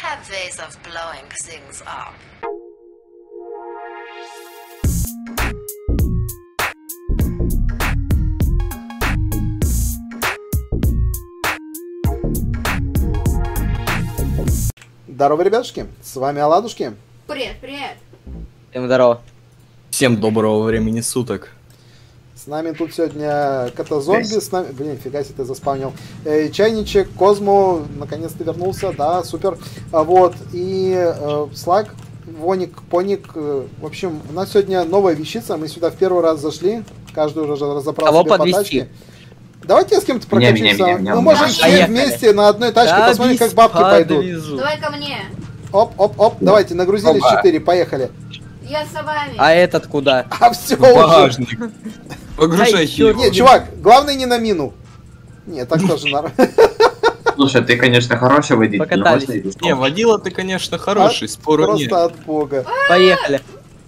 have ways of blowing things up. Здорово, ребятушки, с вами Оладушки. Привет, привет. Всем здорово. Всем доброго времени суток. С нами тут сегодня Кота-зомби, с нами... Блин, фига себе ты заспавнил. Чайничек, Козмо, наконец-то вернулся, да, супер. Вот, и Слаг, Воник, Поник. В общем, у нас сегодня новая вещица, мы сюда в первый раз зашли. Каждый уже разобрал Кого себе по подвезти? тачке. Давайте я с кем-то прокачусь. Мы можем все Поехали. вместе на одной тачке, Да, посмотрим, как бабки пойдут. Давай ко мне. Оп, давайте, нагрузились Опа. 4, поехали. Я с вами. А этот куда? А все В уже. багажник. Погружайте его. Не, чувак, главное не на мину. Не, так тоже нормально. Слушай, ты, конечно, хороший водитель. но Покатались. можно и без Не, водила ты, конечно, хороший, спору нет. Просто от бога. Поехали.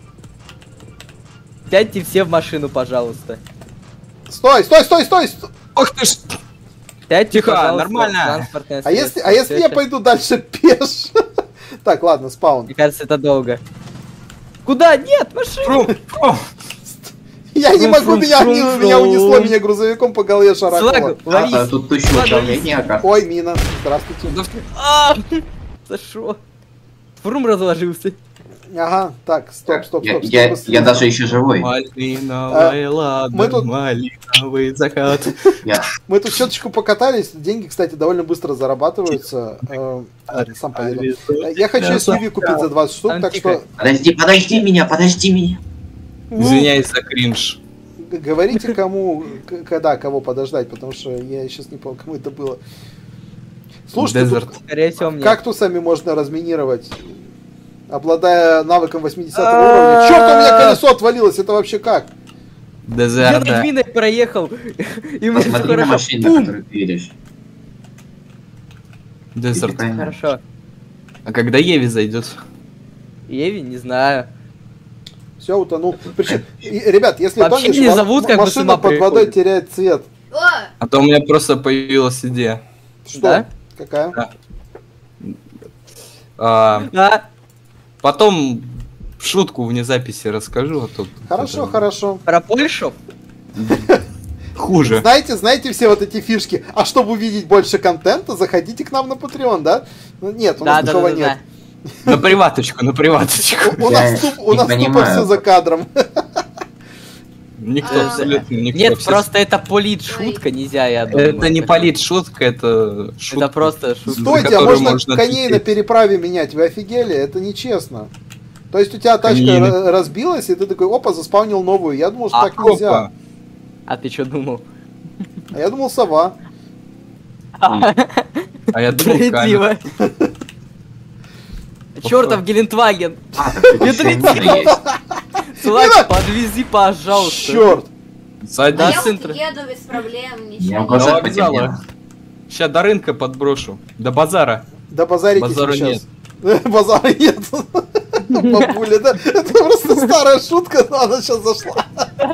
Сядьте все в машину, пожалуйста. Стой! Ох ты ж! Сядьте, Тихо, пожалуйста, нормально. в транспортное А если средство. я пойду дальше пеш? Так, ладно, спаун. Мне кажется, это долго. Куда? Нет, машина! Фрум, фрум. Я не могу, меня фрум. унесло, меня грузовиком по голове шарахнуло. Слаг, ловись. тут тущу Ладно, управление. Ой, мина. Здравствуйте. Да А! За шо? Фрум разложился. Ага, так, стоп. Я даже еще живой. Малиновая лада, мы тут- малиновый закат. Мы тут щеточку покатались. Деньги, кстати, довольно быстро зарабатываются. Ладно, сам поеду. Я хочу SUV купить за 20 штук, Там так тихо. что Подожди меня. Извиняюсь за кринж. говорите, кого подождать, потому что я сейчас не помню, кому это было. Слушайте, тут Дезерт. Скорее всего, мне. кактусами можно разминировать, обладая навыком 80 уровня. Черт, у меня колесо отвалилось, это вообще как? Я Дезерт, над миной проехал. И мне всё Посмотри на хорошо. машину, на Бум! которую ты едешь. Дезерт. Хорошо. А когда Еви зайдет? Еви, не знаю. Все, утонул. Причем, ребят, если Вообще тонешь, не зовут, как бы с машина ума под водой приходит. теряет цвет. О, А то у меня просто появилась идея. Что? Да? Какая? А, Потом шутку вне записи расскажу, а то... Хорошо, это хорошо. про Польшу? Хуже. Знаете все вот эти фишки? А чтобы увидеть больше контента, заходите к нам на Patreon, да? Ну, нет, у нас такого нет. На приваточку. У нас тупо понимаю. все за кадром. Никто, абсолютно никто. Нет, все- просто это полит-шутка, нельзя, я думаю. Это не политшутка, это шутка. Это просто шутка. Стойте, а которую можно можно коней на отпустить. переправе менять? Вы офигели? Это нечестно. То есть у тебя тачка Коней разбилась, и ты такой, опа, заспавнил новую. Я думал, что А, так нельзя. опа. А ты что думал? А я думал, сова. А я думал, камень. Справедливо. Чертов Гелендваген. Это летит. Слайк, подвези, пожалуйста. Черт. Садись. Да, я вот центр. еду без проблем, Я ничего. До глаза вокзала. Сейчас до рынка подброшу. До базара. Да базарите Базара сейчас. Базара нет. Бабуля, да? Это просто старая шутка, но она сейчас зашла.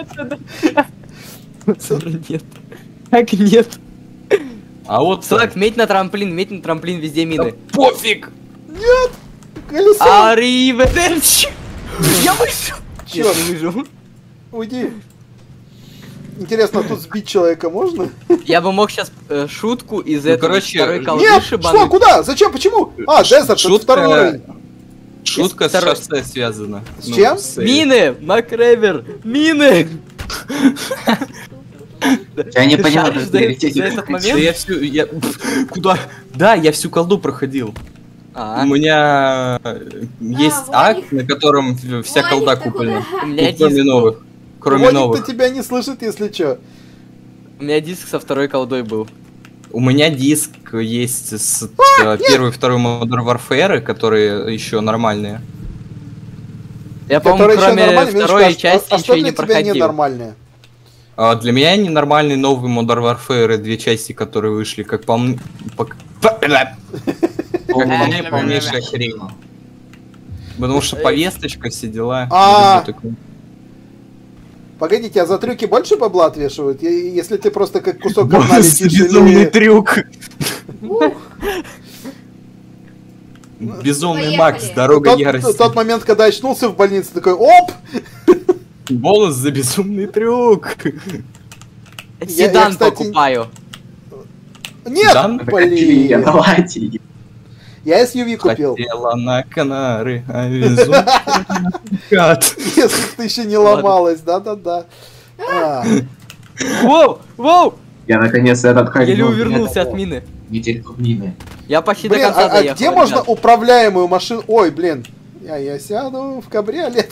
Нет. Как нет? А вот Слайк, меть на трамплин, везде мины. пофиг. Колесо. Ариведерчи! Я вышел! Черт. Нет, не выжил. Уйди. Интересно, а тут сбить человека можно? Я бы мог сейчас шутку из Ну, этого короче, второй колды Нет! Что? шибануть. Куда? Зачем? Почему? А, Дезерт, это Шутка- второй уровень. Шутка с Второй. шоссе связана. С чем? Мины! Макревер! Мины! Я не Ты понимаю, шаришь как за ты этот летите. Да момент? я всю... Куда? Да, я всю колду проходил. А, У меня есть Ваник. акт, на котором вся Ваник, колда ты куплена. у меня Кроме диск, новых. Кроме Воник-то новых. тебя не слышит, если что. у меня диск со второй колдой был. У меня диск есть с первой и второй Modern Warfare, которые еще нормальные. Я, по-моему, Которые еще кроме нормальные, видишь, второй а части что ничего и для не тебя проходил. ненормальные? А для меня ненормальный новый Modern Warfare, две части, которые вышли, как по мне... Как по мне, полнейшая хрень. Потому что повесточка, все дела. А. Не люблю такое. Погодите, а за трюки больше бабла отвешивают? Если ты просто как кусок говна летишь Безумный или... трюк. Безумный Поехали. Макс, дорога ярости. Тот момент, когда очнулся в больнице, такой, оп! Бонус за безумный трюк. Седан кстати, покупаю. Нет, Седан? блин. Давайте. Я SUV купил. Хотела на Канары, а везу кат. Если ты еще не ломалась, да-да-да. А, Воу, воу! Я наконец-то этот Еле увернулся от мины. Неделю мины. Я почти Блин, до конца а доехал. где можно ребят. управляемую машину? Ой, блин. Я сяду в кабриолет.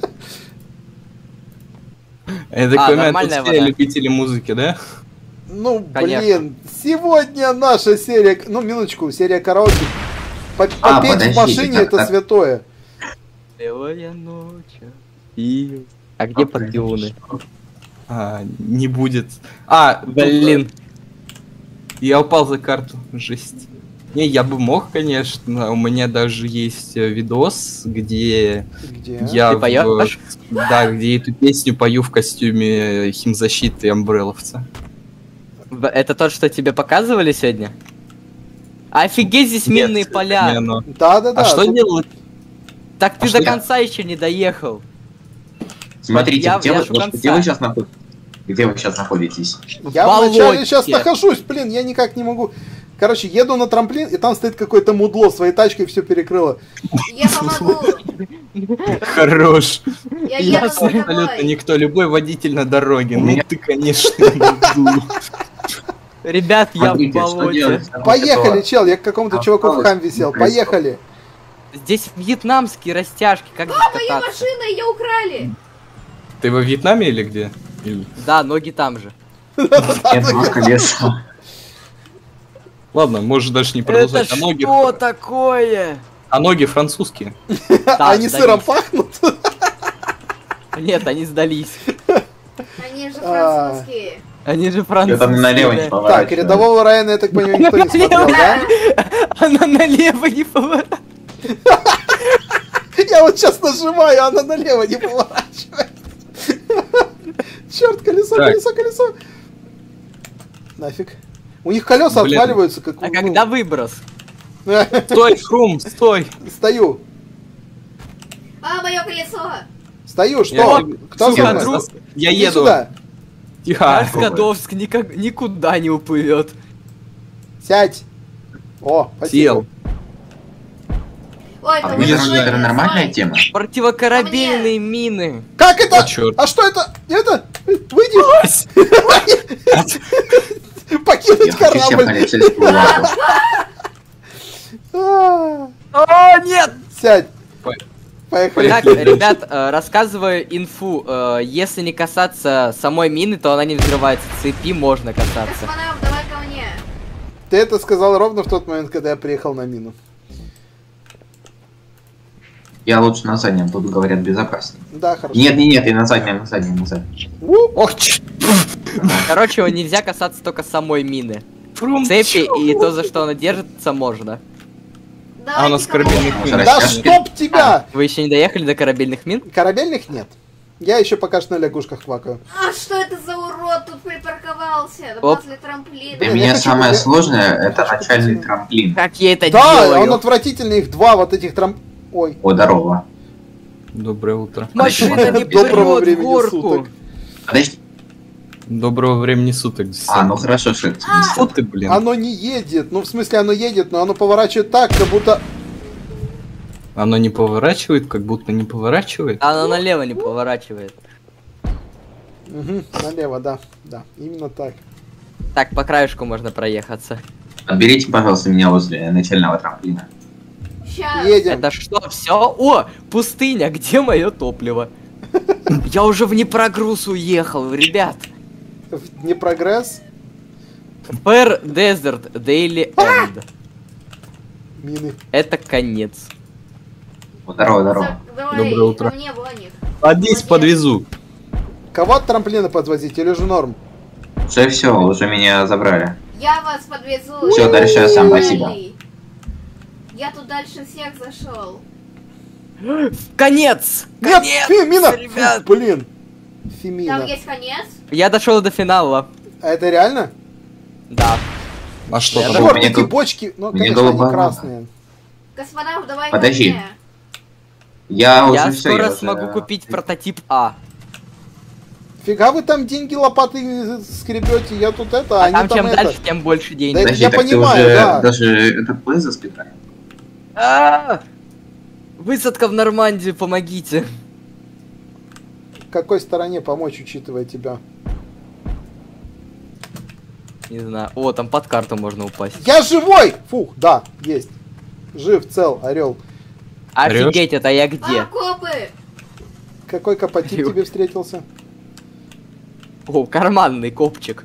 Это А, такой нормальная метод все вода. любители музыки, да? Ну, Конечно. блин, сегодня наша серия... Ну, минуточку, серия караоке. Попеть в подождите, машине это как-то- святое. Белая ночь. И... А где подпионы? Не будет. А, Блин. Я упал за карту. Жесть. Не, я бы мог, конечно. У меня даже есть видос, где Где? я Ты поёшь? да, где эту песню пою в костюме химзащиты Амбрелловца. Это то, что тебе показывали сегодня? Офигеть, здесь Нет, минные это поля. не оно. Да-да-да. А что тут- делать? Так ты А что до я- конца еще не доехал. Смотрите, Я где ж вы у конца. где вы сейчас находитесь? Где вы сейчас находитесь? Я болоте. вначале сейчас нахожусь, блин, я никак не могу. Короче, еду на трамплин, и там стоит какое-то мудло своей тачкой, все перекрыло. Я помогу. Хорош. Я еду с Абсолютно тобой. никто, любой водитель на дороге. У Ну меня- ты, конечно, буду. Ребят, я в Смотрите, что болоте. делать в такой Поехали, ситуации? чел, я к какому-то чуваку в хам висел. Поехали. Здесь вьетнамские растяжки, как здесь Моя кататься? машина, ее украли. Ты во Вьетнаме или где? Или- Да, ноги там же. Нет, два колеса. Ладно, можешь даже не продолжать. Это А ноги, что такое? а ноги французские. Да, Они сдались. сыром пахнут. Нет, они сдались. Они же А. французские. Они же Я французские. там налево не Так, поворачиваю. рядового Райана, я так понимаю, никто не смотрел, да? Она налево не поворачивает. Я вот сейчас нажимаю, а она налево не поворачивает. Черт, колесо, Так. колесо, колесо. Нафиг. У них колеса Блин. отваливаются, как А ну, когда выброс? Стой, Хрум, стой. Стою. А, мое колесо. Стою, Я что? тебе- Кто Сука, со мной? друг- Я Иди еду. сюда. Тихо. Наш Скадовск никуда не уплывет. Сядь. О, спасибо. Сел. Ой, А это вы уже же это нормальная стой. тема? Противокорабельные мины. Как это? О, чёрт. А что это? Это? Выйди. Я Покинуть хочу всем корабль. полицейскую лапу. А, О, нет! Сядь. Ой. Поехали. Так, ребят, рассказываю инфу. Если не касаться самой мины, то она не взрывается. Цепи можно касаться. Космонавт, давай ко мне. Ты это сказал ровно в тот момент, когда я приехал на мину. Я лучше на заднем, тут говорят безопаснее. Да, хорошо. Нет, и на заднем. У, Ох, ч- Короче, его нельзя касаться только самой мины. Хрум, Цепи чё? и то, за что она держится, можно. Давайте у нас ко мне. корабельных мин. Да Растяжки. чтоб тебя! Вы еще не доехали до корабельных мин? Корабельных нет. Я еще пока что на лягушках квакаю. А что это за урод тут припарковался? Оп. Возле трамплина. Для я меня хочу самое быть- сложное я это хочу начальный быть- трамплин. Как я это Да, делаю? он отвратительный, их два вот этих Ой. О, здорово. Доброе утро. Машина не Доброго прет в времени горку. суток. Подожди. Доброго времени суток. А, ну хорошо, что это. Что ты, блин? Оно не едет. Ну, в смысле, оно едет, но оно поворачивает так, как будто... Оно не поворачивает, как будто не поворачивает. Она налево не поворачивает. Угу, налево, да. Да, именно так. Так, по краешку можно проехаться. Отберите, пожалуйста, меня возле начального трамплина. Сейчас. Едем. Это что, все? О, пустыня, где мое топливо? Я уже в непрогруз уехал, ребят. Не прогресс. Fair Desert Daily End. Мины. Это конец. О, здорово. Давай, Доброе утро. ко мне, Боник. Садись, подвезу. Кого от трамплина подвозить или же норм? Все, уже меня забрали. Я вас подвезу. Всё, дальше я сам, Дальше. спасибо. Я тут дальше всех зашел. Конец! Нет, Конец, мина! ребят! Блин. Там Фемина. есть конец? Я дошел до финала. А это реально? Да. А что Я там? думаю, Черт, мне эти гол- бочки, ну, мне конечно, они голубая. красные. Космонавт, давай Подожди. ко мне. Я уже Я все. скоро смогу купить прототип А. Фига вы там деньги лопатой скребете, я тут это, А они там там чем это... дальше, тем больше денег. Да Подожди, я так ты понимаю, уже да. даже этот плей заспидранил? А! Высадка в Нормандию, помогите. Какой стороне помочь, учитывая тебя? Не знаю. О, там под карту можно упасть. Я живой! Фух, да, есть. Жив, цел, орел. Офигеть, это я где? Окопы! Какой капотип Орел. тебе встретился? О, карманный копчик.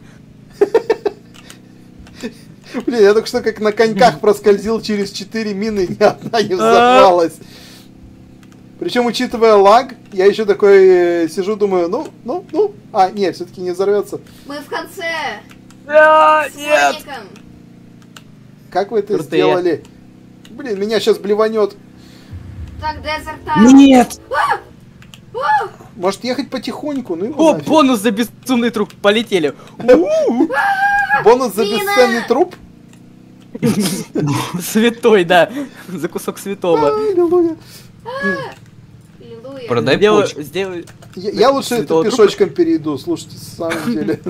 Блин, я только что как на коньках проскользил через 4 мины, ни одна не взорвалась. Причем, учитывая лаг, я еще такой сижу, думаю, ну. А, нет, все-таки не взорвется. Мы в конце! С Нет! Моником! Как вы это Крутые. сделали? Блин, меня сейчас блеванет. Так, Desert Town. Нет! Может ехать потихоньку? Ну его О, нафиг. бонус за безумный труп. Полетели. Бонус за Мина! бесценный труп? Святой, да. За кусок святого. Аллилуйя. Аллилуйя. Продай Сделаю- почку. сделаю- Я лучше это Святого пешочком перейду, слушайте, на самом деле.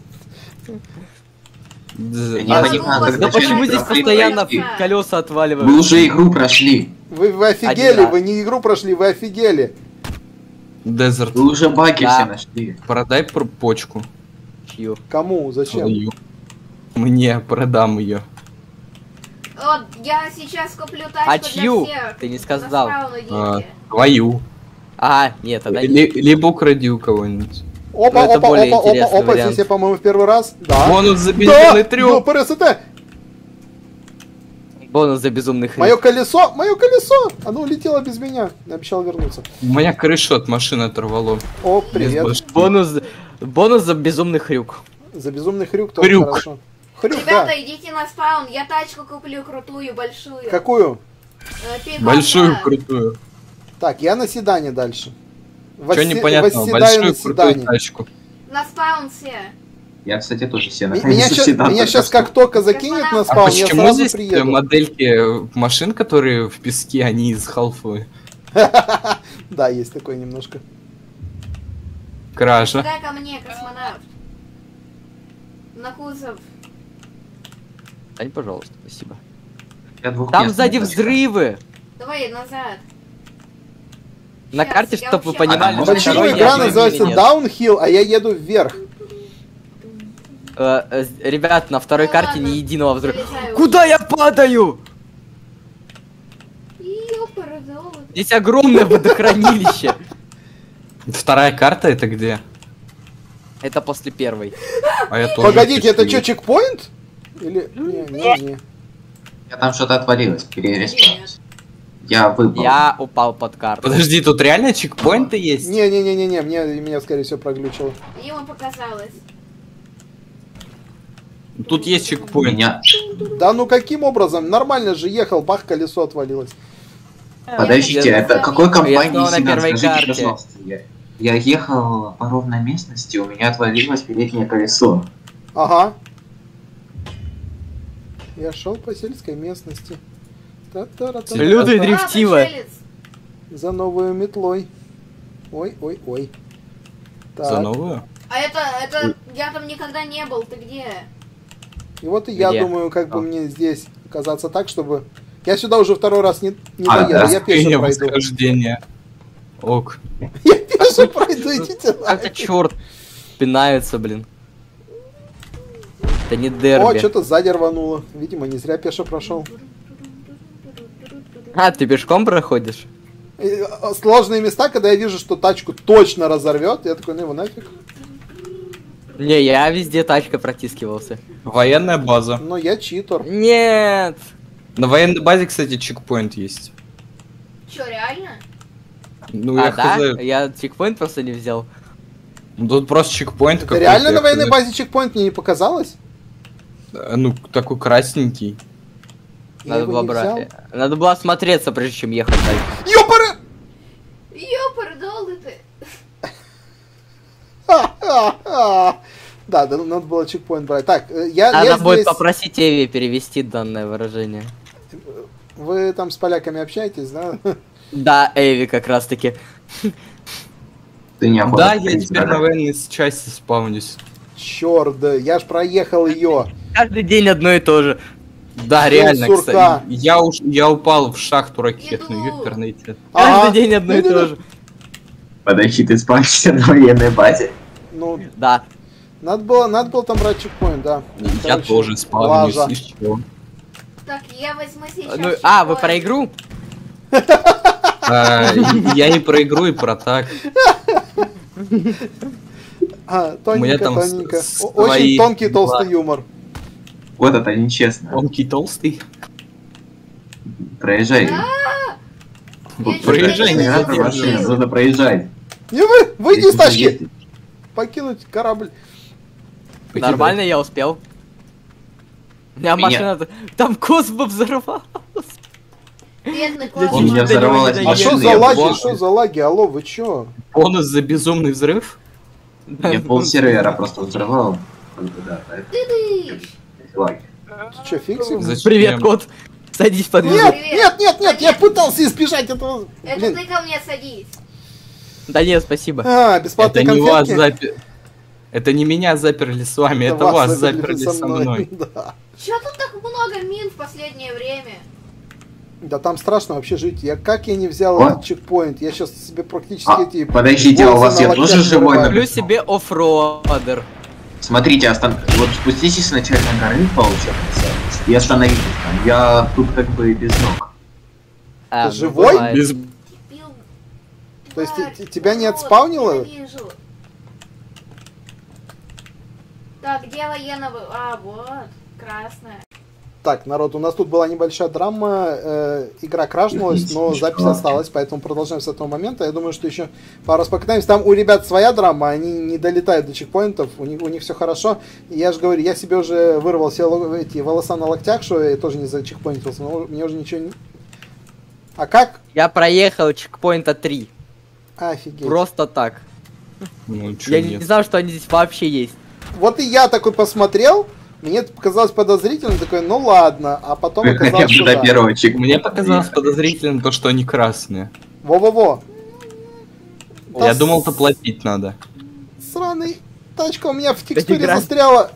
Я не А, понимаю, ну, как Да Зачем почему начать здесь трафлит постоянно пройти. колеса Вы отваливают? уже игру прошли. Вы офигели, Один раз. вы не игру прошли, вы офигели. Дезерт. Вы уже баги Да. все нашли. Продай почку. Чью? Кому? Зачем? Свою. Мне продам ее. Вот, я сейчас куплю тачку А для чью? всех. Ты не На сказал. спаун идите. Твою. А, нет, тогда нет. Либо укради у кого-нибудь. Опа, Ну, это опа, более опа, интересный опа, вариант. здесь я, по-моему, в первый раз. Да. Бонус за Да, бензинный трюк. ПРСТ. Бонус за безумный хрен. Мое колесо, оно улетело без меня. Я обещал вернуться. У меня крышу от машины оторвало. О, Без привет. башки. Бонус за безумный хрюк. За безумный хрюк тоже Хрюк. хорошо. Хрюк, Ребята, да. идите на спаун, я тачку куплю крутую, большую. Какую? Пикап, Большую, да. крутую. Так, я на седане дальше. Что непонятного? Восседаю Большую, на крутую седане. тачку. На спаун все. Я, кстати, тоже все Меня сейчас как только закинет на А спаун, я почему сразу здесь приеду. модельки машин, которые в песке, они из халфы? Да, есть такое немножко. Кража. Дай ко мне, космонавт. На кузов. Дань, пожалуйста, спасибо. Я Там сзади взрывы. Давай назад. На Щас, карте, я чтобы вы вообще понимали, могу что Почему Второй игра я называется нет. Downhill, а я еду вверх? Ребят, на второй Ну карте ладно, ни единого взрыва. залезаю. Куда я падаю? Ёпардон. Здесь огромное водохранилище. Вторая карта это где? Это после первой. А я тоже Погодите, это хочу. что, чекпоинт? Или... Не. Я там что-то отвалилось, перереспаунился. Я выпал. Я упал под карту. Подожди, тут реально чекпоинты есть? Не-не-не-не, меня, скорее всего, проглючило. Ему показалось. Тут есть У чекпоинт. меня... Да ну каким образом? Нормально же ехал, бах, колесо отвалилось. Подождите, Я- это какой компании снова на Сиган? первой Скажите, карте. пожалуйста. Я ехал по ровной местности, у меня отвалилось переднее колесо. Ага. Я шел по сельской местности. Та-та-ра-та-та-та. Люди дрифтиво. пришелец. За новую метлой. Ой. За Так, новую? А это, я там никогда не был, ты где? и вот и я Где? думаю, как бы А. мне здесь оказаться так, чтобы... Я сюда уже второй раз не А, доеду, да? я пешим Скринья пройду. восхождения. Ок. Я пешим пройду, идите Как-то нафиг. черт пинается, блин. Это не О, дерби. что-то сзади рвануло. Видимо, не зря пешо прошел. А, ты пешком проходишь? Сложные места, когда я вижу, что тачку точно разорвет, я такой, ну его нафиг. Не, я везде тачкой протискивался. Военная база. Но я читер. Нет! На военной базе, кстати, чекпоинт есть. Чё, реально? Ну, А, я да? хз. Я чекпоинт просто не взял. Ну, тут просто чекпоинт Это какой-то. реально я на военной хз. базе чекпоинт мне не показалось? Ну, такой красненький. Я Надо его было не взял. брать. Надо было осмотреться, прежде чем ехать дальше. Ёпары! Ёпардон ты. Да, надо было чекпоинт брать. Так, я Надо будет здесь... попросить Эви перевести данное выражение. Вы там с поляками общаетесь, да? Да, Эйви как раз таки. Ты не охота Да, я встретить теперь на врага. военной части спавнюсь. Черт, да, я ж проехал ее. Каждый день одно и то же. Да, Жил реально, сурка. кстати. Я упал в шахту ракетную, Иду. ёперный. Каждый день одно и Не-не-не. то же. Подожди, ты спавнишься на военной базе. Ну, Да. надо было там брать чекпоинт, да. Я Короче, тоже спавнюсь, лажа. и что? Так, я возьму сейчас... Ну, вы чекпоинт. про игру? Я и про игру, и про так. А, У меня тоненько, там тоненько. Очень свои тонкий, дела. толстый юмор. Вот это нечестно. Тонкий, толстый. Проезжай. Я чуть проезжай, не не надо забыла. машину, нужно проезжать. Не вы, выйди из Здесь тачки. ездить. Покинуть корабль. Нормально, я успел. У меня Меня- машина... Там Космо взорвал. Бедный Я У меня чуть до него взорвалась не А доехал. что машина, за я лаги, понял. что за лаги? Алло, вы чё? Бонус за безумный взрыв? Я полсервера просто взрывал. Да, Ты-дыщ. лаги. Ты чё, фиксик? Зачем? Привет, кот. Садись под Нет, Привет. нет, нет, нет, я пытался избежать этого. Это Блин. ты ко мне садись. Да нет, спасибо. А, бесплатные Это не вас конфетки. запер... Это не меня заперли с вами, это вас заперли со мной. Да. Чё тут так много мин в последнее время? Да там страшно вообще жить. Как я не взял О. этот чекпоинт? Я сейчас себе практически А, эти... подождите, а у волосы вас на я локтях тоже живой? вырываю. Куплю себе оффроадер. Смотрите, вот спуститесь с начальной горы, получается, и остановитесь там. Я тут как бы без ног. А, Ты живой? бывает. Без... Пил... То есть Тварь, тебя не урод, отспаунило? ненавижу. Так, где военного... А, вот, красная. Так, народ, у нас тут была небольшая драма, игра крашнулась, но запись осталась, поэтому продолжаем с этого момента. Я думаю, что еще пару раз покатаемся. Там у ребят своя драма, они не долетают до чекпоинтов, у них все хорошо. И я же говорю, я себе уже вырвал все эти волоса на локтях, что я тоже не зачекпоинтился, но мне уже ничего не... А как? Я проехал чекпоинта 3. Офигеть. Просто так. Ну, чё Я не нет. знал, что они здесь вообще есть. Вот и я такой посмотрел, мне это показалось подозрительным, такой, ну ладно, а потом оказалось, что До да. первого чека. Мне показалось подозрительным то, что они красные. Во-во-во. Я думал-то платить надо. Сраный тачка у меня в текстуре игра- застряла.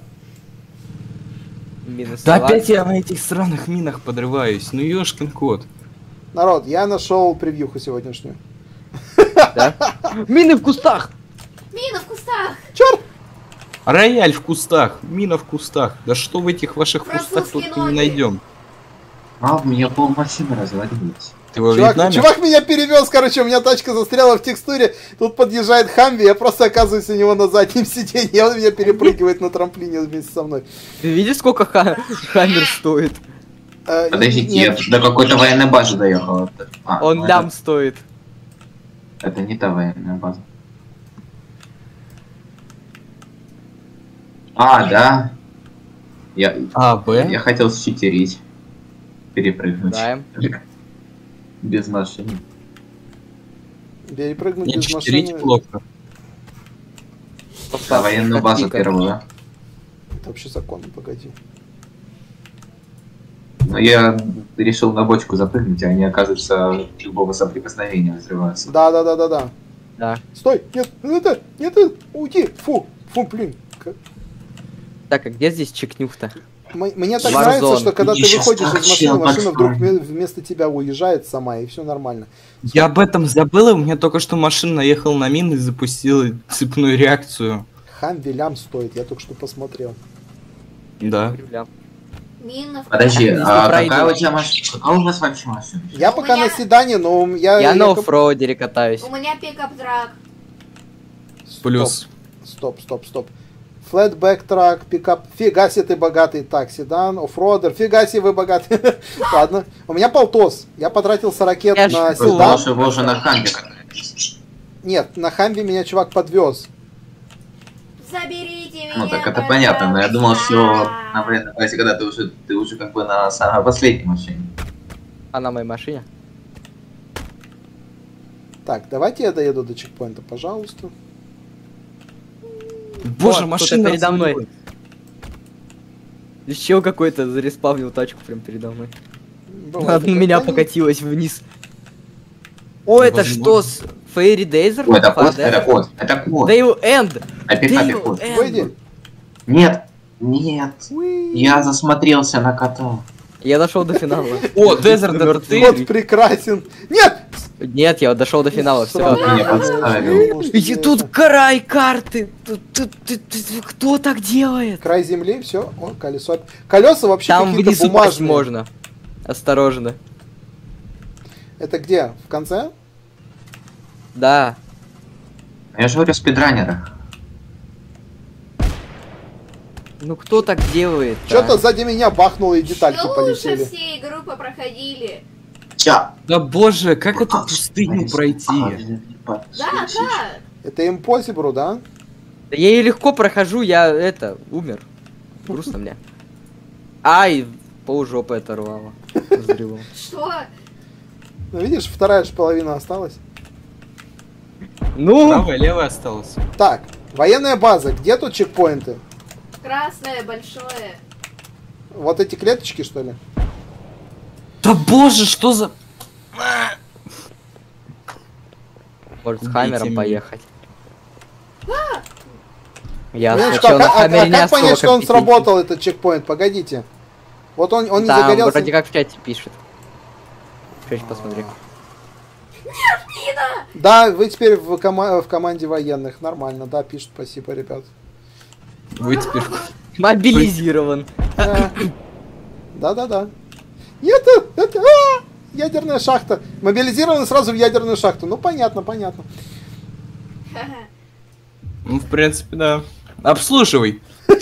Минус Да салат. опять я на этих сраных минах подрываюсь. Ну ёшкин кот. Народ, я нашел превьюху сегодняшнюю. Да? Мины в кустах! Мина в кустах! Черт! Рояль в кустах, мина в кустах. Да что в этих ваших кустах Французские тут не ноги. найдем? А, у меня полмашины развалилось. Ты во Чувак, Вьетнаме? чувак меня перевез, короче, у меня тачка застряла в текстуре, тут подъезжает Хамви, я просто оказываюсь у него на заднем сиденье, он меня перепрыгивает на трамплине вместе со мной. Ты видишь, сколько Хаммер стоит? Подождите, Нет, я до какой-то военной базы доехал. Он ну лям стоит. Это не та военная база. А, да. Я Б? хотел считерить. Перепрыгнуть. Да. Без машины. перепрыгнуть Не без читерить машины, плохо. На военную базу первую. это вообще законно, погоди. Но я решил на бочку запрыгнуть, а они, оказывается, от любого соприкосновения взрываются. Да. Да. Стой, нет, нет, уйди, фу, блин. Так, а где здесь чекнюх-то? Мне так Warzone. нравится, что когда ты Я щас выходишь так из машины, сел машина вдруг подставлю. вместо тебя уезжает сама, и все нормально. Я об этом забыл, и у меня только что машина наехала на мину и запустила цепную реакцию. Хамви лям стоит, я только что посмотрел. Да. Мина в Подожди, Если а пройду. какая у тебя машина? Какая у вас вообще машина? Я У пока меня- на седане, но я... Я на я оффроудере катаюсь. У меня пикап-драк. Плюс. Стоп. Флетбэк трак, пикап. Фига себе ты богатый. Так, седан, оффродер. Фига себе вы богатый. Ладно. У меня полтос. Я потратил 40 Я ж на сказал, седан. Что вы уже на хамбе катаетесь. Нет, на Хамве меня чувак подвез. Заберите меня. Ну так это понятно, но я думал, что на военной базе, когда ты уже как бы на самой последней машине. А на моей машине? Так, давайте я доеду до чекпоинта, пожалуйста. Боже, Вот, машина кто-то передо мной. развалилась. Еще какой-то зареспавнил тачку прям передо мной. Бывает На меня такое. покатилась вниз. О, это что с Fairy Dazer? Ой, это кот, это кот, это кот. Dale End. Опять Dale кот. End. Выйди. Нет, нет. Уи. Я засмотрелся на кота. Я дошел до финала. О, Дезерт, это ты? Кот прекрасен. Нет! Нет, я дошел до финала, все. Ты меня подставил. И тут край карты. Кто так делает? Край земли, все. О, колесо. Колеса вообще Там какие-то вниз упасть бумажные. можно. Осторожно. Это где? В конце? Да. Я же говорю, спидранеры. Ну кто так делает? Что-то сзади меня бахнуло и детальки Что лучше полетели. все игру проходили. Ча. Да боже, как эту пустыню пройти? Да, да. Это Impossible, да? Да я ее легко прохожу, я умер. Грустно мне. Ай, полжопы оторвало. Взрывом. Что? Ну, видишь, вторая же половина осталась. Ну, Правая, левая осталась. Так, военная база. Где тут чекпоинты? Красное, большое. Вот эти клеточки, что ли? Да боже, что за... может с Убейте Хаммером меня. поехать. Я Видишь, сначала на Хаммере не как особо понять, что он компетентен. сработал, этот чекпоинт? Погодите. Вот он не Там загорелся. вроде как в чате пишет. Сейчас посмотри. Да, вы теперь в команде военных. Нормально, да, пишут. Спасибо, ребят. Вы теперь... Мобилизирован. Да-да-да. Нет, это... ядерная шахта. Мобилизированы сразу в ядерную шахту. Ну, понятно, понятно. Ну, в принципе, да. Обслуживай.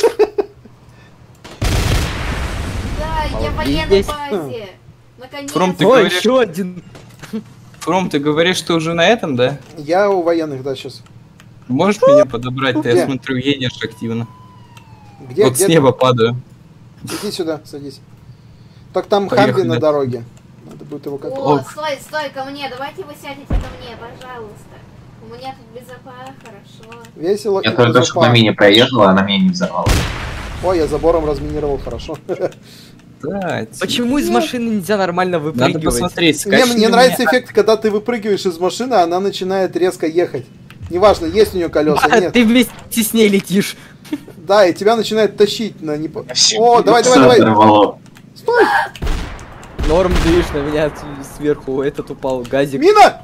Да, я в военной Здесь. базе. Наконец-то. Фром, ты Ой, говоришь... еще один. Фром, ты говоришь, что уже на этом, да? Я у военных, да, сейчас. Можешь меня подобрать? Ты, Где? я смотрю, едешь активно. Где, Вот где с неба падаю. ты? Иди сюда, садись. Так там Поехали. Хамби на дороге. Надо будет его как... О, Ок. стой, стой, ко мне. Давайте вы сядете ко мне, пожалуйста. У меня тут безопасно, хорошо. Весело Я и только что по безопасно. мини проехала, она меня не взорвала. Ой, я забором разминировал, хорошо. Да, Почему из машины нельзя нормально Надо выпрыгивать? посмотреть. Мне скачни нравится меня. эффект, когда ты выпрыгиваешь из машины, а она начинает резко ехать. Неважно, есть у нее колеса, А, нет. ты вместе с ней летишь. Да, и тебя начинает тащить на не... Всё, О, давай, всё давай, давай. взорвало. Стой! Норм, ты видишь, на меня сверху этот упал газик. Мина!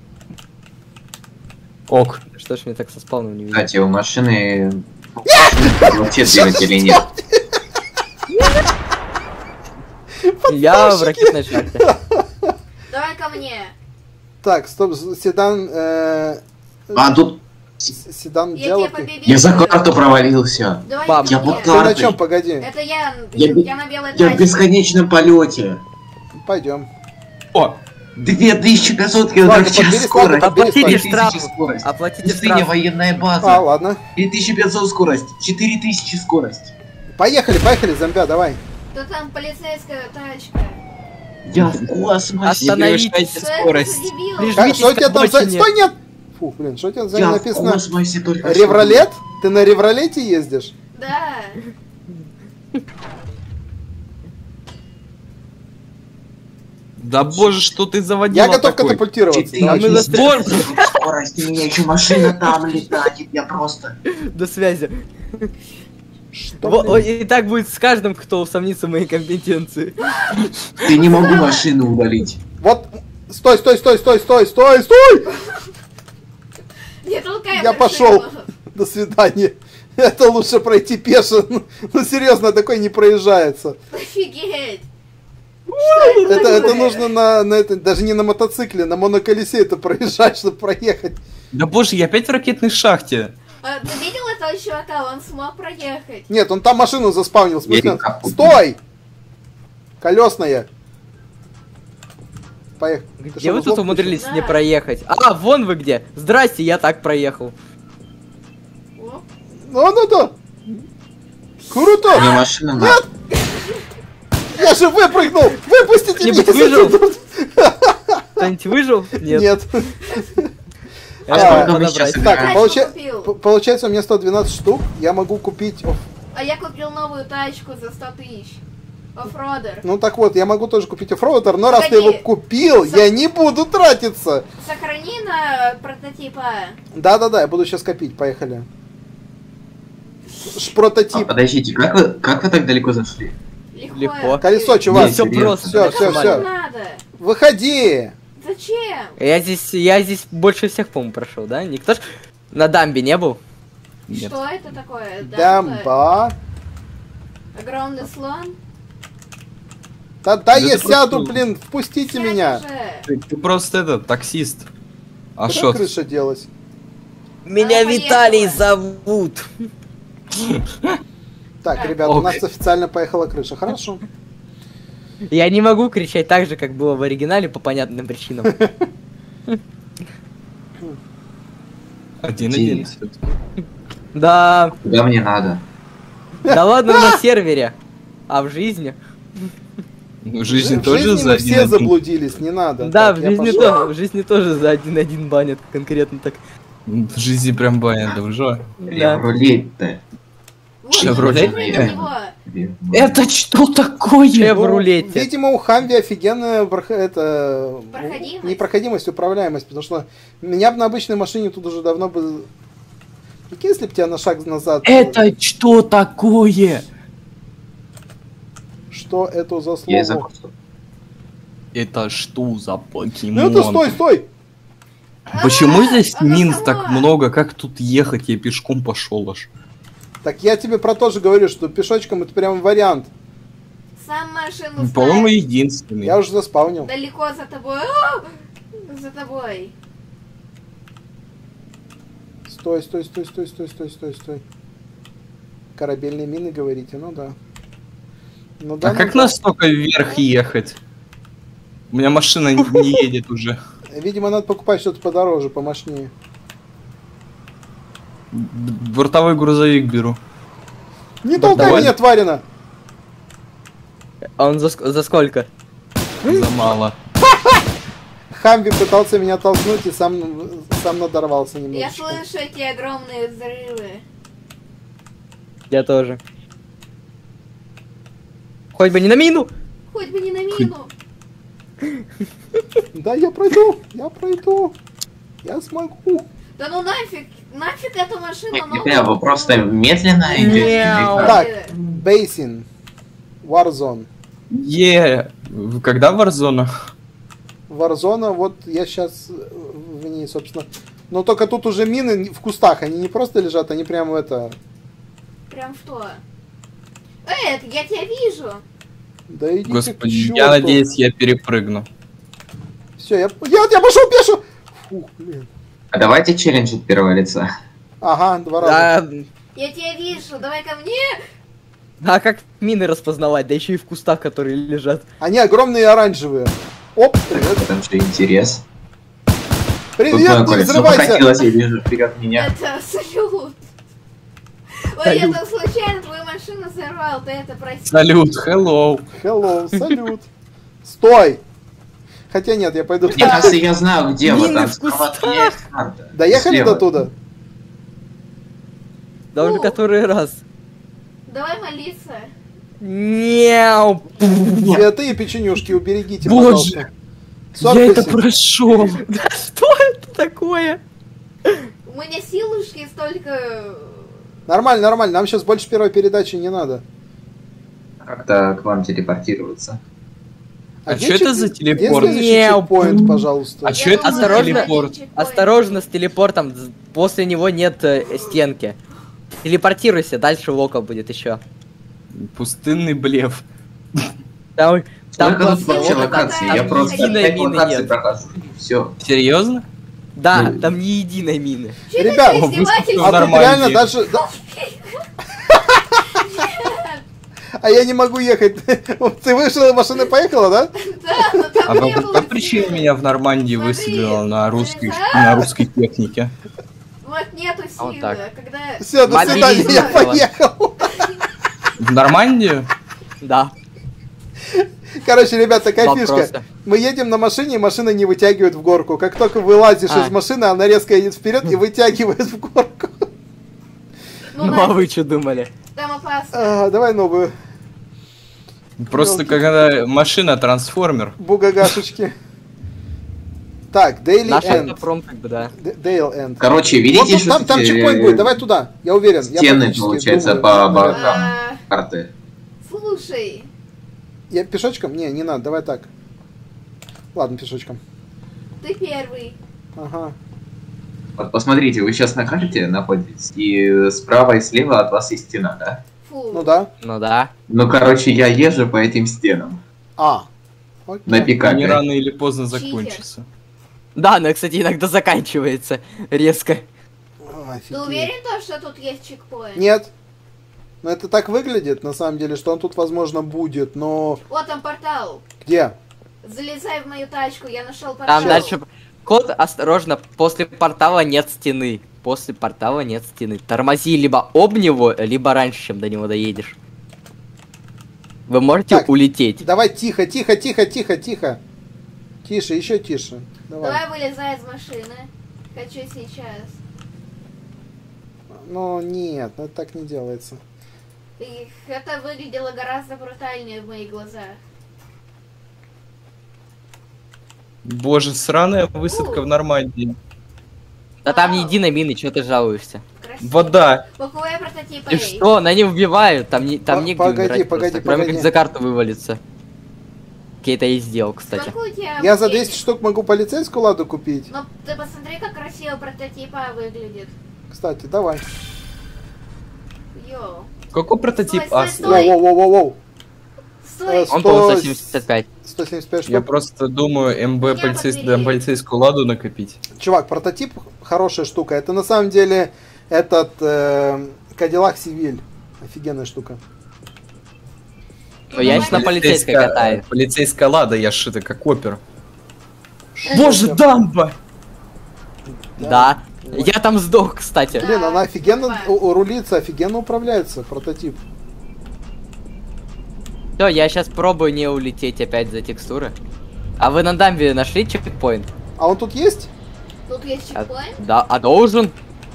Ок. Что ж мне так со спавном не видно? Кстати, у машины... Вообще двигателей нет. Я в ракетной шахте. Давай ко мне. Так, стоп, седан... А тут... Седан Я делал тебя ты. победил. Я за карту провалился. Давай Баб, ко я мне. вот Ты на картой. чем, погоди. Это я Я на белой Я в тачке. бесконечном полете. Пойдем. О, 2500 Ладно, км в час подбери скорость. слабо, подбери Оплатите 3000 штраф. скорость. Оплатите Пустыня, штраф. военная А, база. ладно. 3500 скорость. 4000 скорость. Поехали, поехали, зомбя, давай. То там полицейская тачка. Я в космосе. не Остановитесь. превышайте Что это за скорость. дебилы? Лежи. Как, Жмитесь что у тебя к там за... обочине. Стой, нет! Фу, блин, что у тебя за Я в написано? космосе только что. Ревролет? Ты на ревролете ездишь? Да. Да боже, что ты заводил Я готов катапультироваться. Давай, мы чувак. застряли. Скорость, у меня еще машина там летает. Я просто... До связи. Что, Во- блин? И так будет с каждым, кто усомнится в моей компетенции. Ты не могу машину удалить. Вот, стой, стой, стой, стой, стой, стой, стой! Не толкай Я машину. пошел. До свидания. Это лучше пройти пешо. Ну серьезно, такой не проезжается. Офигеть. Это нужно на это, даже не на мотоцикле, на моноколесе это проезжать, чтобы проехать. Да боже, я опять в ракетной шахте. А, ты видел этого чувака? Он смог проехать. Нет, он там машину заспавнил. В смысле? Я никак. Стой! Колесная. Поехали. Ты Где что, вы тут узлом умудрились включил? не Да. проехать? А, вон вы где. Здрасте, я так проехал. О, включил? Ну-ну-ну. Круто! Мне машина надо. Я же выпрыгнул! Выпустите меня! Кто-нибудь выжил? отсюда! Кто-нибудь выжил? Нет. Нет. А Надо сколько мы подобрать. сейчас Так, играем? купил. получается у меня 112 штук. Я могу купить... А я купил новую тачку за 100 тысяч. Оффродер. Ну так вот, я могу тоже купить оффроудер, но раз ты Погоди. его купил, я не буду тратиться. Сохрани на прототипа. Да-да-да, я буду сейчас копить, поехали. Прототип. Подождите, как вы так далеко зашли? Легко. Колесо, чувак. Все просто. Все, все, Кому все. надо? Выходи. Зачем? Я здесь больше всех, по-моему, прошел, да? Никто ж на дамбе не был? Нет. Что это такое? Дамба. Огромный слон? Да Да я ты сяду, просто- блин, впустите Сядь меня. уже. Ты просто этот, таксист. А Куда что? крыша делась? Меня Она Виталий поехала. зовут. Так, ребят, у нас официально поехала крыша. Хорошо. Я не могу кричать так же, как было в оригинале, по понятным причинам. Один-один всё-таки. Да, Куда мне надо? да ладно на сервере, а в жизни? В жизни В тоже жизни за мы все один-один. заблудились, не надо. Да, Так, в я жизни, пошел. в жизни тоже за 1-1 банят конкретно так. В жизни прям баня, да уже. Да. Рулеть-то. Вот, Шевроле? смотри на него. Это что такое? Шевролете. Видимо, у Хамви офигенная Проходимость? непроходимость, управляемость, потому что меня бы на обычной машине тут уже давно бы... Прикинь, если бы тебя на шаг назад... Это что такое? Что это за Я из слово? окна. Это что за покемон? Ну это стой! Почему здесь она мин сама. так много? Как тут ехать? Я пешком пошел аж. Так я тебе про то же говорю, что пешочком это прям вариант. Сам машину По-моему, ставь. единственный. Я уже заспавнил. Далеко за тобой. О! За тобой. Стой. Корабельные мины, говорите, ну да. Ну да, А ну как да. настолько вверх ехать? У меня машина не едет уже. Видимо, надо покупать что-то подороже, помощнее. Бортовой грузовик беру. Не толкай давай. меня, тварина! А он за сколько? За мало. Хамви пытался меня толкнуть и сам надорвался Я немножечко. слышу эти огромные взрывы. Я тоже. Хоть бы не на мину! Хоть бы не на мину. Да, я пройду. Я смогу. Да ну нафиг эту машину Не новую. понимаю, вы просто медленно идете? Мяу. или как? Так, Бейсин. Warzone. Когда Warzone? Warzone, вот я сейчас в ней, собственно. Но только тут уже мины в кустах, они не просто лежат, они прямо это... Прям что? Я тебя вижу. Да идите Господи, к я черту. надеюсь, я перепрыгну. Все, я пошел пешу! Фух, блин. А давайте челлендж от первого лица. Ага, 2 раза. Да, Я тебя вижу. Давай ко мне. а как мины распознавать? Да еще и в кустах, которые лежат. Они огромные и оранжевые. Оп, привет. Потому что интерес. Тут Привет, мое не колесо взрывайся! покатилось, я вижу, вперед меня. Это салют. Ой, Салют. я там случайно твою машину взорвал. Ты это прости. Салют, hello. Hello, салют. Стой! Хотя нет, я пойду... Мне кажется, я знаю, где вы Мины там. в Справа от меня есть карта. Доехали Слева. до туда? Да уже Ну. который раз. Давай молиться. Няу. Цветы и печенюшки уберегите, Боже. пожалуйста. Я это Соркайся. прошел. Да что это такое? У меня силушки столько... Нормально, нормально, нам сейчас больше первой передачи не надо. Как-то к вам телепортироваться. А где чё это чек- за где телепорт? следующий Мяу. чекпоинт, пожалуйста? А чё это за Осторожно. телепорт? Осторожно с телепортом. После него нет стенки. Телепортируйся, дальше лока будет еще. Пустынный блеф. Там Сколько тут классная вообще лока, локаций? там Я ни просто единой 5 мины локаций нет. прохожу. Все. Серьезно? Да, Ну, там ни единой мины. Ребят, Ты вы что, издевательство? а тут нормально реально едет. даже... А я не могу ехать. Ты вышла, и машина поехала, да? Да, но там А не по было какой причине ничего. меня в Нормандии Смотри, высадила на русской залезай. технике? Вот нету А вот силы, так. когда... Все, до Мобилизировала. свидания, я поехал. В Нормандию? Да. Короче, ребят, такая фишка. Вопросы. Мы едем на машине, и машина не вытягивает в горку. Как только вылазишь А. из машины, она резко едет вперед и вытягивает в горку. Ну, Ну а нафиг, вы что думали? там опасно. Давай новую. Просто когда машина-трансформер. Бугагашечки. Так, Daily Наш End. автопром, как бы, да. Dale End. Короче, Вот видите, тут, что там чекпоинт будет, давай туда, я уверен. Я стены, практически получается, думаю, по наверное. бокам А, карты. Слушай, Я пешочком? Не надо, давай так. Ладно, пешочком. ты первый. Ага. Вот посмотрите, вы сейчас на карте находитесь, и справа и слева от вас есть стена, да? Фу. Ну да. Ну да. Ну, короче, я езжу по этим стенам. Окей. На Они пикапе. рано или поздно Читер. закончатся. Да, она, кстати, иногда заканчивается резко. О, Ты офигеть. уверен, то, что тут есть чекпоинт? Нет. Но это так выглядит, на самом деле, что он тут, возможно, будет, но... Вот там портал. Где? Залезай в мою тачку, я нашел портал. Там дальше... Кот, осторожно, после портала нет стены. После портала нет стены. Тормози либо об него, либо раньше, чем до него доедешь. Вы можете Так. улететь. Давай тихо. Тише, еще тише. Давай. Давай вылезай из машины. Хочу сейчас. Ну, нет, ну это так не делается. И это выглядело гораздо брутальнее в моих глазах. Боже, сраная высадка в Нормандии. Да там не единой мины, чего ты жалуешься? Красиво. Вода. Боковые прототипы. И что? На не убивают, там, там негде Погоди, умирать погоди, просто, кроме погоди. как за карту вывалится. Кейта и сделал, кстати. Сколько у тебя Я за денег? 200 штук могу полицейскую ладу купить. Ну, ты посмотри, как красиво прототипа выглядит. Кстати, давай. Йоу. Какой прототип? Стой, А, стой, стой. Воу. Стой. Он, по-моему, 175. 175 штук. Я просто думаю, МБ Я полицейскую, полицейскую ладу накопить. Чувак, прототип хорошая штука. Это на самом деле этот Cadillac Seville. Офигенная штука. Но я сейчас на полицейской катаю. Полицейская лада, я шита как опер. Боже, Боже, дамба! Да. Я там сдох, кстати. Блин, она офигенно рулится, офигенно управляется, прототип. Все, я сейчас пробую не улететь опять за текстуры. А вы на дамбе нашли чекпоинт? А он тут есть? Тут есть чекпоинт? Да, а должен?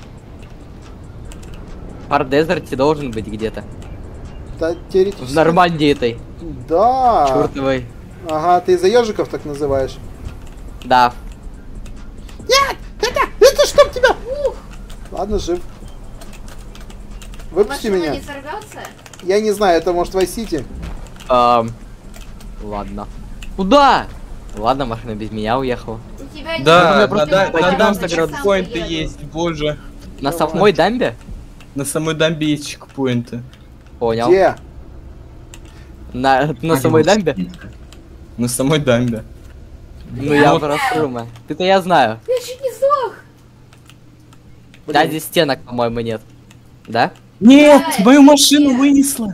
В Фар-Дезерте должен быть где-то. Да, теоретически. В Нормандии этой. Да. Чёртовой. Ага, ты из-за ежиков так называешь. Да. Это чтоб тебя! Ладно, жив. Выпусти Машина меня. не сорвется? Я не знаю, это может Vice City. Ладно. Куда? Ладно, машина без меня уехала. У тебя Да, нет- просто на пойдем дамбе на чекпоинты поеду. есть, боже. На самой дамбе? На самой дамбе есть чекпоинты. Понял. Где? На самой дамбе? На самой дамбе. Ну я уже расстрелма. Ты-то я знаю. Я чуть не сдох. Да, здесь стенок, по-моему, нет. Да? Нет, Да, мою это машину нет. вынесла.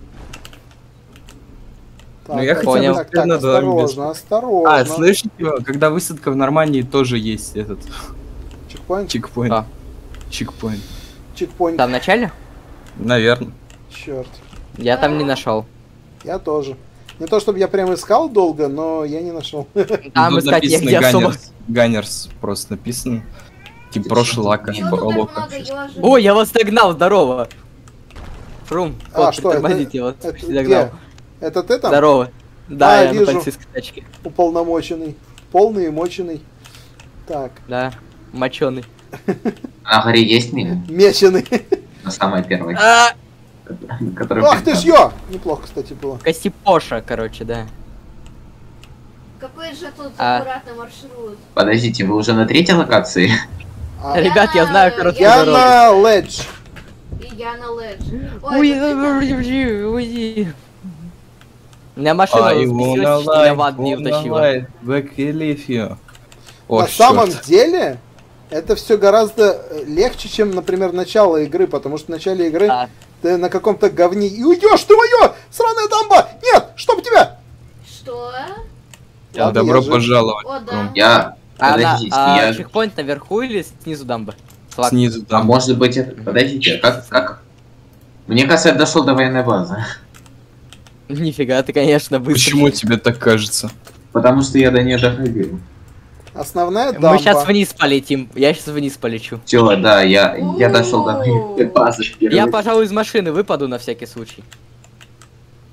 Ну, я хотя бы так, на дамбе. осторожно. А, слышите, когда высадка в Нормандии тоже есть этот Чекпоинт? чекпоинт. А. Чекпоинт. Чекпоинт. Там в начале? Наверное. Черт. Я там не нашел. Я тоже. Не то чтобы я прям искал долго, но я не нашел. Там Тут искать написано негде особо. Ганнерс просто написано. Типа прошлый лака. Чего тут так лока. много ёжик? О, я вас догнал, здорово. Фрум, А, кот, что это? тормозите, я вас Это догнал. где? Это ты там? Здорово. Да, А, я на вижу. полицейской тачке. Уполномоченный. Полный и моченый. Так. Да, моченый. На горе есть мина? Меченый. На самой первой. Которая Ах ты ж ё! Неплохо, кстати, было. Костипоша, короче, да. Какой же тут А. аккуратный маршрут. Подождите, вы уже на третьей локации? А, Ребят, я знаю короткую я дорогу. на Ледж. И я на ледж. Ой, Уйди, это уйди, уйди. У меня машина I взбесилась, wanna что я lie, в ад не wanna утащила. lie, back I leave you. О, На самом чёрт. деле, это все гораздо легче, чем, например, начало игры, потому что в начале игры Да. ты на каком-то говне и уйдешь, ты моё! Сраная дамба! Нет! Чтоб тебя! Что? Ладно, Добро я жив. пожаловать. О, да. Я... Подождите, я... чекпоинт наверху или снизу дамбы? Слак. Снизу А там. может быть это... Подождите, как? Мне кажется, я дошел до военной базы. Нифига, ты, конечно, быстро. Почему тебе так кажется? Потому что я до нее доходил. Основная дамба. Мы сейчас вниз полетим. Я сейчас вниз полечу. Все, да, я дошел до военной базы. Я, пожалуй, из машины выпаду на всякий случай.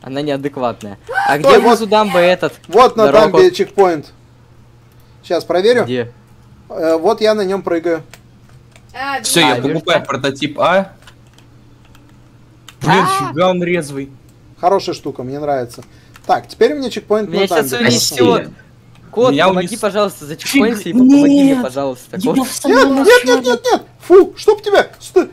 Она неадекватная. А Стой, где вот. внизу дамбы этот? Вот на Дорогу. дамбе чекпоинт. Сейчас проверю. Где? Вот я на нем прыгаю. Все, я вижу. покупаю прототип А. Блин, фига он резвый. Хорошая штука, мне нравится. Так, теперь у меня чекпоинт Меня на сейчас дамбе. унесет. Кот, Меня помоги, унес- пожалуйста, зачекпоинься и помоги мне, пожалуйста. Кот. Нет! Фу, чтоб тебя!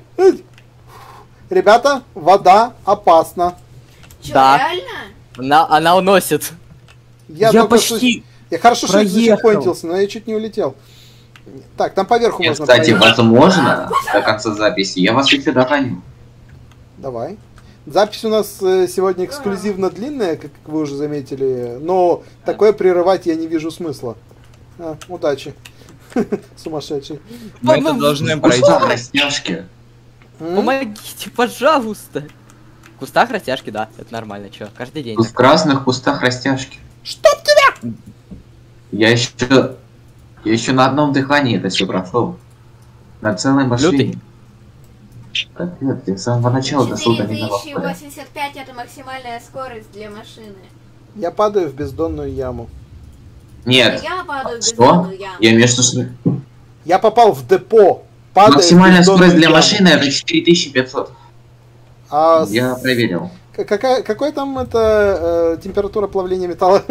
Ребята, вода опасна. Чё, Да. реально? Она уносит. Я только почти что- Я хорошо, что проехал. зачекпоинтился, но я чуть не улетел. Так, там поверху Нет, можно кстати, проехать. возможно, до конца записи я вас чуть догоню. Давай. Запись у нас сегодня эксклюзивно длинная, как вы уже заметили, но такое прерывать я не вижу смысла. Удачи. Сумасшедший. Мы это должны В пройти. кустах растяжки. Помогите, пожалуйста. В кустах растяжки, да, это нормально, чё, каждый день. В красных кустах растяжки. Чтоб тебя! Я еще на одном дыхании это все прошел. На целой машине. Лютый. Капец, я с самого начала до суда не давал. 4085 это максимальная скорость для машины. Я падаю в бездонную яму. Нет. Я падаю в Что? бездонную яму. Я между что... Я попал в депо. Падаю в Максимальная бездонную скорость для яму. машины это 4500. А Я проверил. какая там это температура плавления металла?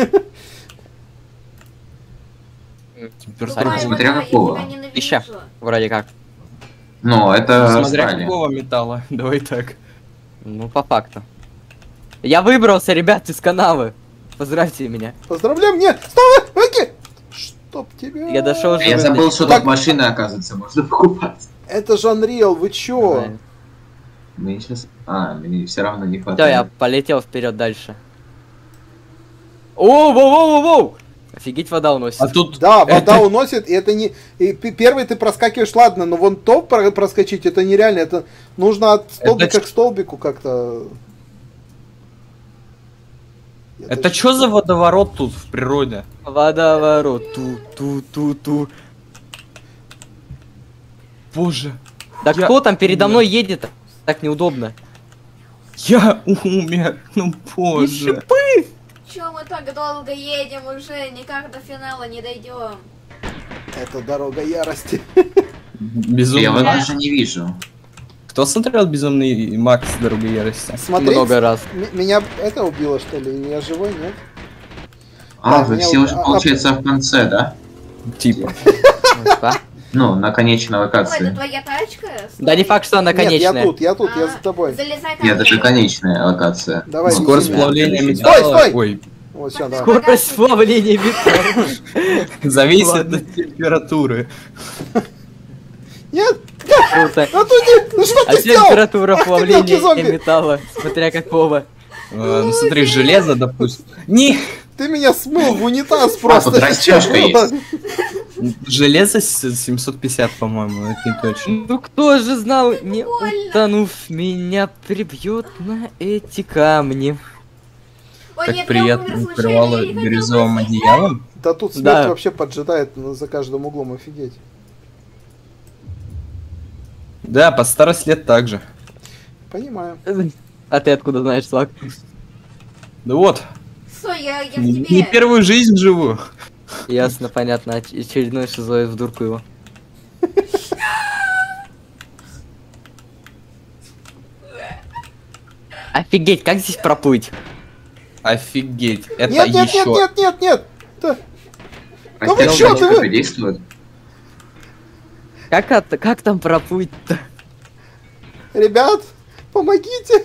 Температура. Тупая смотря вода, какого. Я тебя ненавижу. Ища. Вроде как. Ну, это Смотря Австралия. какого металла. Давай так. Ну, по факту. Я выбрался, ребят, из канавы. Поздравьте меня. Поздравляем, нет! Вставай! Оки! Чтоб тебя... Я дошел Я живым забыл, до- что Так. тут машины, оказывается, можно покупать. Это же Unreal, вы чё? Нормально. Мне сейчас... мне все равно не Всё, хватает. я полетел вперед дальше. О, воу! Офигеть, вода уносит. А тут... Да, вода это- уносит, и это не... И первый ты проскакиваешь, ладно, но вон топ проскочить, это нереально, это нужно от столбика Это к столбику как-то... Это что за водоворот тут в природе? Водоворот. Ту. Боже. Да Я кто там передо умер. мной едет? Так неудобно. Я умер. Ну боже. Чё мы так долго едем уже? Никак до финала не дойдем. Это дорога ярости. Я Безумный его Макс. даже не вижу. Кто смотрел Безумный Макс Дорога ярости? Смотреть, Много раз. меня это убило, что ли? Или я живой, нет? А, Так, вы меня все вот- уже, получается, в конце, да? Типа. Опа. Ну, на конечной Ой, это локации. твоя тачка? Да не факт, что она Нет, конечная. я тут, я за тобой. Залезай ко Нет, это же мне. конечная локация. Давай, Скорость неси меня. плавления Стой, металла. стой! Ой, Вот сюда. Скорость плавления металла. зависит Ладно. от температуры. Нет, Круто. отойди! Ну что А ты сделал? температура Ах ты, мелкий зомби! плавления металла, смотря какого. Ну смотри, железо, допустим. Не! Ты меня смыл в унитаз А, просто. тут растяжка есть. Железо 750, по-моему, это не точно. Ну кто же знал, не больно. утонув, меня прибьет на эти камни. Ой, Так нет, я приятно умер случайно, укрывало я не хотела бирюзовым быть здесь. одеялом. Да тут смерть Да. вообще поджидает за каждым углом, офигеть. Да, под старость лет так же. Понимаю. А ты откуда знаешь, Слак? Да вот, Стой, я в не тебе. первую жизнь живу. Ясно, понятно, очередной шизоид в дурку его. Офигеть, как здесь проплыть? Офигеть, это Нет, нет, еще... нет, нет, нет, нет. Да. Да вы Растяжка чё, только ты? действует. Как там проплыть-то? Ребят, помогите.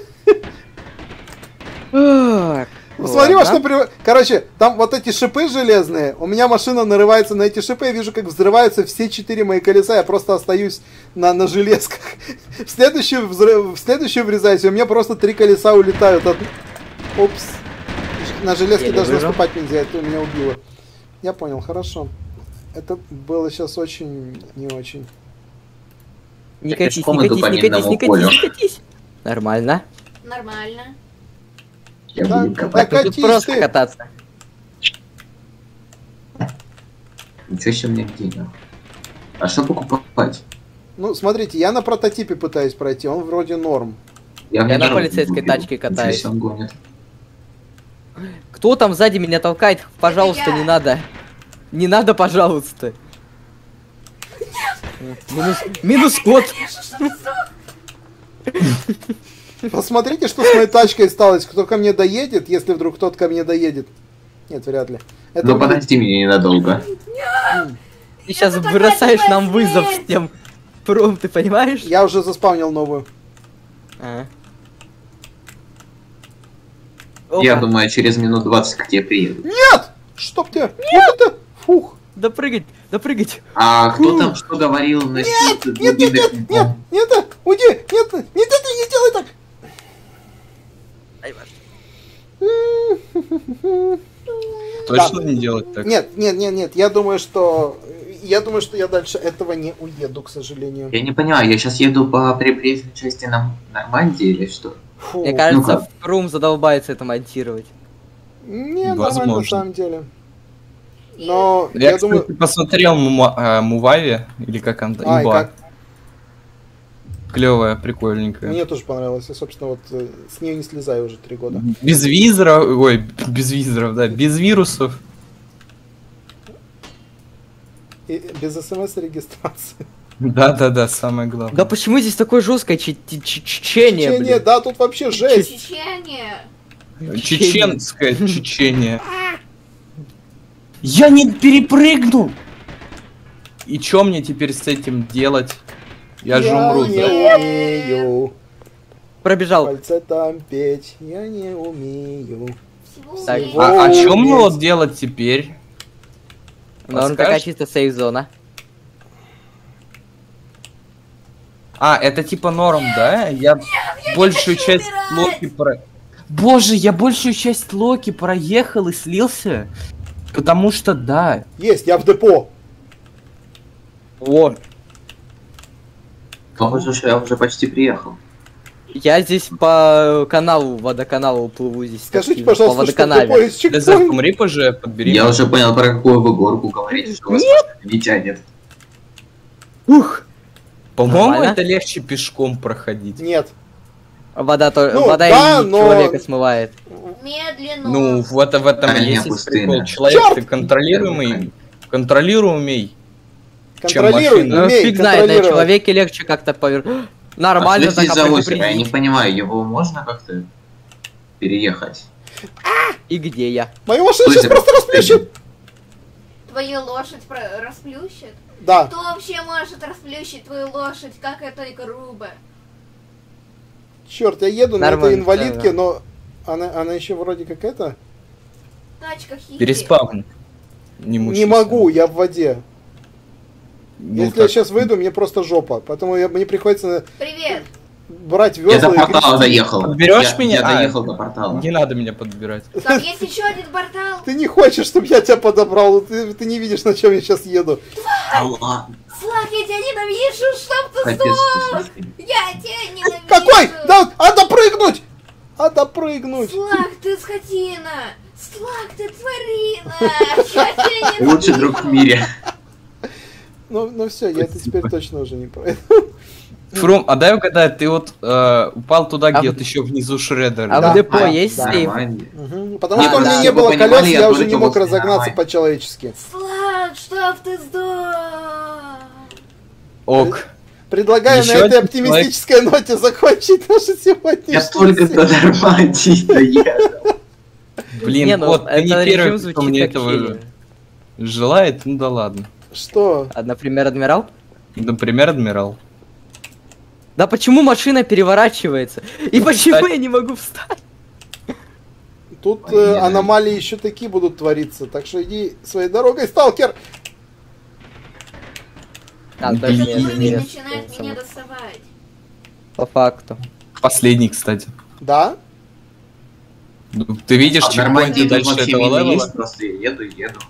Так, Смотри, во ладно. что Короче, там вот эти шипы железные. У меня машина нарывается на эти шипы. Я вижу, как взрываются все 4 мои колеса. Я просто остаюсь на железках. В следующую врезаюсь. И у меня просто 3 колеса улетают. Упс. На железке Еле даже выжил. наступать нельзя. Это меня убило. Я понял, хорошо. Это было сейчас очень не очень. Не катись, пешком не иду катись, по не катись, минному не полю. катись, не катись. Нормально. Нормально. Я Да, буду да, копать. Катись Тут просто ты. кататься. Ничего себе мне денег. А что покупать? Ну, смотрите, я на прототипе пытаюсь пройти. Он вроде норм. Я Я на дорогу полицейской купил. тачке Ничего катаюсь. себе он гонит. Кто там сзади меня толкает? Пожалуйста, я. не надо. Не надо, пожалуйста. Минус код. Посмотрите, что с моей тачкой осталось. Кто ко мне доедет, если вдруг кто-то ко мне доедет. Нет, вряд ли. Это Ну будет- подожди меня ненадолго. Ты сейчас Это бросаешь такая нам вызов смерть. с тем. Пром, ты понимаешь? Я уже заспавнил новую. А. Я Опа. думаю, через минут 20 к тебе приеду. Нет! Чтоб тебе! Вот это! Фух! Да прыгать. А кто там что говорил насчет Нет, нет, глубинных нет, нет, пятен? нет, уйди! Нет, нет, нет, не делай так! Точно не делать так? Нет, нет, нет, нет, я думаю, что я дальше этого не уеду, к сожалению. Я не понимаю, я сейчас еду по прибрежной части Нормандии или что? Фу. Мне кажется, Ну-ка. Фрум задолбается это монтировать. Не, нормально на Возможно. самом деле. Но Я, я кстати, думаю... посмотрел Мувави, или как он там, А, и Имба. как? Клевая, прикольненькая. Мне тоже понравилось. Я, собственно, вот с нее не слезаю уже 3 года. Без визоров, ой, без визоров, да, без вирусов. И без смс-регистрации. Да, самое главное. Да почему здесь такое жесткое чечение, Чечение, блин? да, тут вообще жесть. Чечение. Чеченское чечение. Я не перепрыгнул! И чё мне теперь с этим делать? Я же умру. не да? умею Пробежал. фальцетом петь, я не умею. Всего Так, умею. А О, чё мне есть. вот делать теперь? Но он такая чисто сейф-зона. А, это типа норм, да? Я большую хочу часть умирать! Локи Боже, я большую часть Локи проехал и слился. Потому что да. Есть, я в депо. О, Похоже, что я уже почти приехал. я здесь по каналу, водоканалу плыву здесь. Скажите, активно, пожалуйста, по что депо водоканале. есть Лезер, чекпоинт. умри позже, подбери. Я меня. уже понял, про какую вы горку говорите, что вас не тянет. Ух! По-моему, Нормально? это легче пешком проходить. Нет. Вода, Ну, вода да, и но- человека смывает. Медленно. Ну, в этом А, и не, есть пустыня. прикол. Человек Чёрт! ты контролируемый. Контролируй, машина. Ну, умей фиг знает, на контролировать. человеке легче как-то повернуть. Нормально, Подожди так за озеро, я не предупредить. понимаю, его можно как-то переехать? И где я? Мою машину сейчас Озеро. просто расплющит. Твою лошадь расплющит? Да. Кто вообще может расплющить твою лошадь? Как это грубо. Черт, я еду на Нормально, этой инвалидке, да. но она еще вроде как это. Тачка хитрая. Переспавн. Не, Не мучайся. могу, я в воде. Ну, Если я так. сейчас выйду, мне просто жопа. Поэтому мне приходится Привет. брать Я весла до и портала грести. доехал. Подберешь Я- меня? Я А, доехал до портала. Не надо меня подбирать. Там есть еще один портал. Ты не хочешь, чтобы я тебя подобрал. Ты не видишь, на чем я сейчас еду. Да ладно. Слак, я тебя ненавижу, чтоб ты Капец, сдох. слушай. Я тебя ненавижу. Какой? Да, прыгнуть! Прыгнуть! Слак, ты скотина. Слак, ты тварина. Я тебя ненавижу. Лучший друг в мире. Ну все, я это Спасибо. теперь точно уже не пройду. Фрум, а дай угадать, ты вот упал туда, А где в- вот еще внизу шредер. А Да, в депо да, есть да. сейф? Нормально. Потому Да, что у меня да. не было Чтобы вы колес, понимали, я я уже только не мог возле разогнаться Навай. по-человечески. Слак, чтоб ты сдох. Ок. Предлагаю Еще на этой один оптимистической ноте закончить нашу сегодняшнюю Я только серию. до Нормандии доехал. Блин, Не, ну, вот, ты не это первый, режим кто звучит мне как этого херня. желает, ну да ладно. Что? А, например, адмирал? Например, адмирал. Да почему машина переворачивается? И почему Кстати. я не могу встать? Тут Ой, аномалии еще такие будут твориться, так что иди своей дорогой, сталкер! А, Блин. точно, Этот это уровень не начинает меня доставать. по факту. Последний, кстати. Да? Ну, ты видишь, А в Нормандии чекпоинты тут дальше вообще этого мини левела? есть, просто я еду.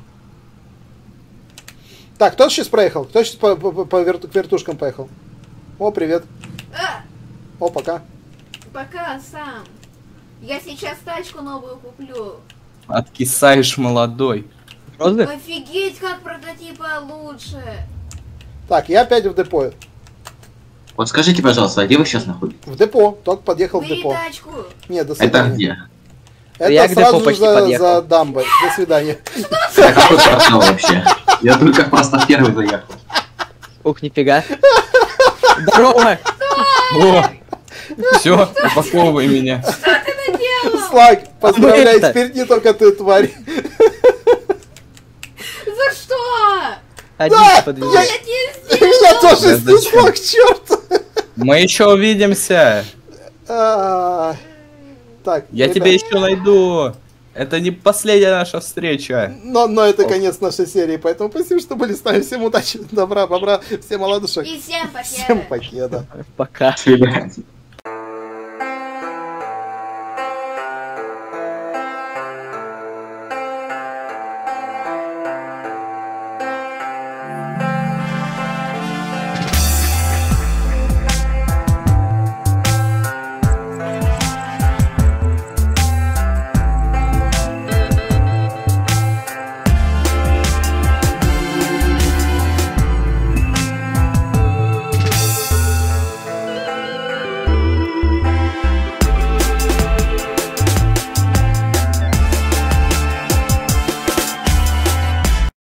Так, кто сейчас проехал? Кто сейчас к вертушкам поехал? О, привет. А, О, пока. пока сам. Я сейчас тачку новую куплю. Откисаешь молодой. Правда? Офигеть, как прототипа лучше. Так, я опять в депо. Вот скажите, пожалуйста, а где вы сейчас находитесь? В депо. Только подъехал в Бери депо. тачку. Нет, до Это свидания. где? Это Я к депо сразу же почти за подъехал. дамбой. До свидания. Я какой портал вообще? Я только просто в первый заехал. Ух, нифига. Здорово! О, все, упаковывай меня. Что ты наделал? Слаг, поздравляю, это? теперь не только ты, тварь. За что? Один Да, подвезу. я- Я не сделал. Меня тоже Да зачем? снесло к черту. Мы еще увидимся. Так, Я ребят, тебя еще найду. Это не последняя наша встреча. но это конец нашей серии, поэтому спасибо, что были с нами. Всем удачи, добра, бобра, всем оладушек. И всем покеда. Всем покеда. Пока. Свидания.